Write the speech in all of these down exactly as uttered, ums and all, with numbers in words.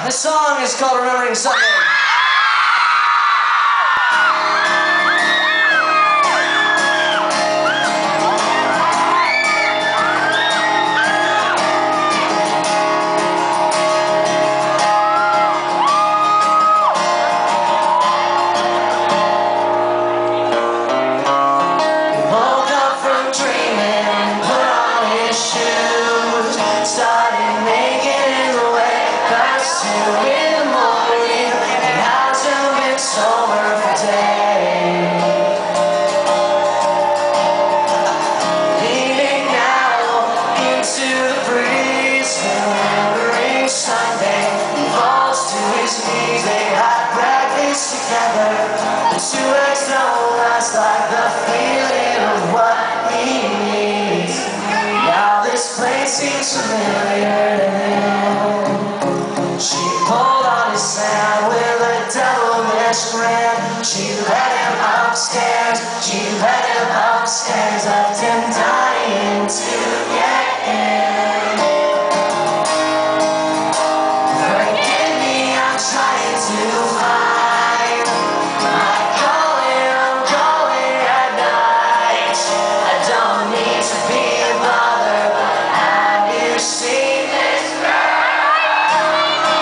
This song is called Remembering Sunday. Like the feeling of what he needs. Now this place seems familiar to him. She pulled on his hand with a devilish grin. She led him upstairs. She led him upstairs, left him dying to get in. Forgive me, I'm trying to find my calling. I'm going at night. I don't need to be a mother, but have you seen this girl?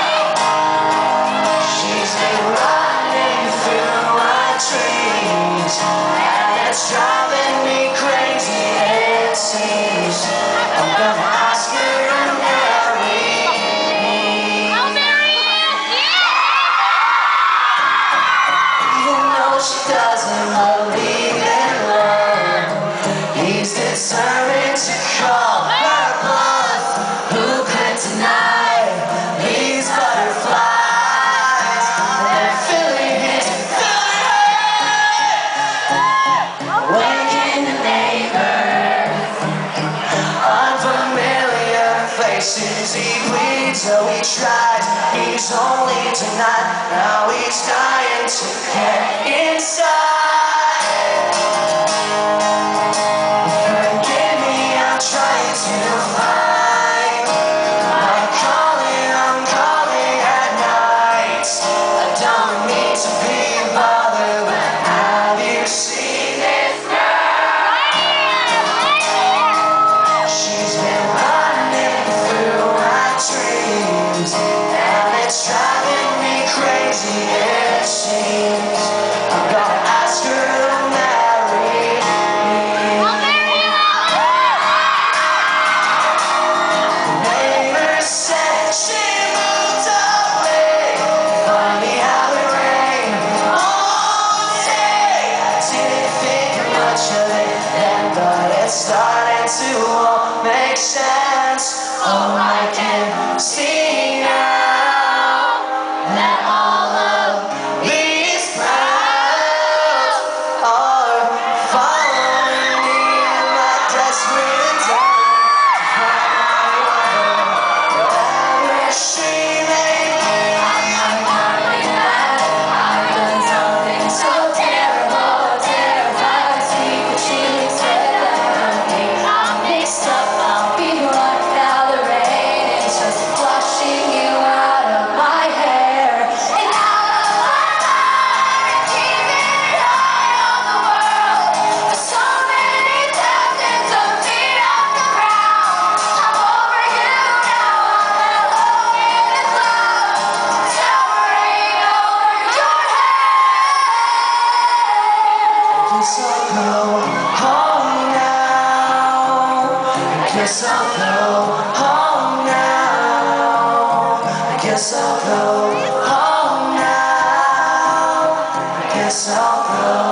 She's been running through my dreams, and it's driving me crazy, it seems. I'm gonna ask her to marry me. I'll marry you! Even though she doesn't believe in love, he's determined to call her bluff. Who could deny these butterflies? They're filling his, filling her. Waking the neighbor, unfamiliar faces. He bleeds, so he tries. He's only tonight. Now he's dying to get inside. Forgive me, I'm trying to find my calling. I'm calling at night. I don't need to be bothered, but have you seen this girl? She's been running through my dreams, and it's driving me crazy, it seems. I'm gonna ask her to marry me. I'll marry you! Neighbor said she moved away. Funny how it rained all day. I didn't think much of it then, but it's starting to all make sense. Oh, I can see now that all of these clouds are following me in my desperate endeavor to find my lover, wherever she may be. I'm not worried that I've done something so terrible, terrified to see what you expect of me. I'm mixed up, I'll be right now. The rain is just flushing you out of my hair and out of my mind. Keeping an eye on the world. There's so many tempting to beat up the ground. I'm over you now. I'm alone in the clouds, towering over your head. I guess I'll go home now. I guess I'll go home now. I guess I'll go home now. I guess I'll go